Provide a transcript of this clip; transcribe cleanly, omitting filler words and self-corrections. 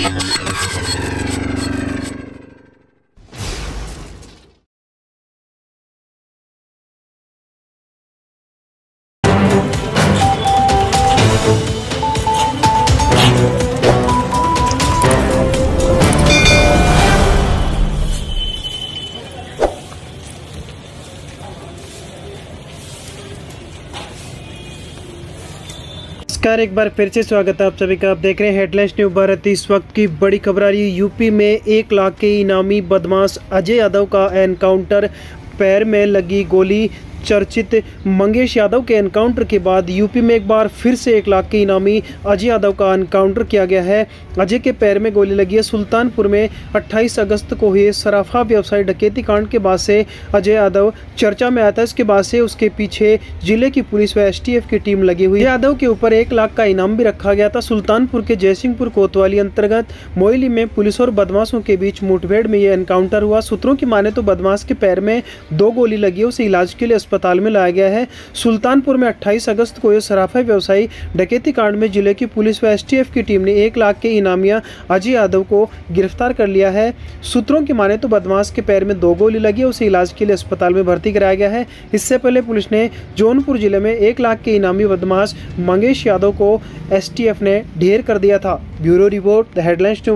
नमस्कार, एक बार फिर से स्वागत है आप सभी का। आप देख रहे हैं हेडलाइंस न्यूज़ भारत। इस वक्त की बड़ी खबर आ रही है। यूपी में 1 लाख के इनामी बदमाश अजय यादव का एनकाउंटर, पैर में लगी गोली। चर्चित मंगेश यादव के एनकाउंटर के बाद यूपी में एक बार फिर से 1 लाख के इनामी अजय यादव का एनकाउंटर किया गया है। अजय के पैर में गोली लगी है। सुल्तानपुर में 28 अगस्त को हुए सराफा व्यवसायी डकैती कांड के बाद से अजय यादव चर्चा में आया था। इसके बाद से उसके पीछे जिले की पुलिस व एसटीएफ की टीम लगी हुई है। यादव के ऊपर 1 लाख का इनाम भी रखा गया था। सुल्तानपुर के जयसिंहपुर कोतवाली अंतर्गत मोइली में पुलिस और बदमाशों के बीच मुठभेड़ में यह एनकाउंटर हुआ। सूत्रों की माने तो बदमाश के पैर में 2 गोली लगी है। उसे इलाज के लिए अस्पताल में लाया गया है। सुल्तानपुर में 28 अगस्त को यह सराफा व्यवसायी डकैती कांड में जिले की पुलिस व एसटीएफ की टीम ने 1 लाख के इनामिया अजय यादव को गिरफ्तार कर लिया है। सूत्रों की माने तो बदमाश के पैर में 2 गोली लगी है। उसे इलाज के लिए अस्पताल में भर्ती कराया गया है। इससे पहले पुलिस ने जौनपुर जिले में 1 लाख के इनामी बदमाश मंगेश यादव को एसटीएफ ने ढेर कर दिया था। Bureau report, the headlines news.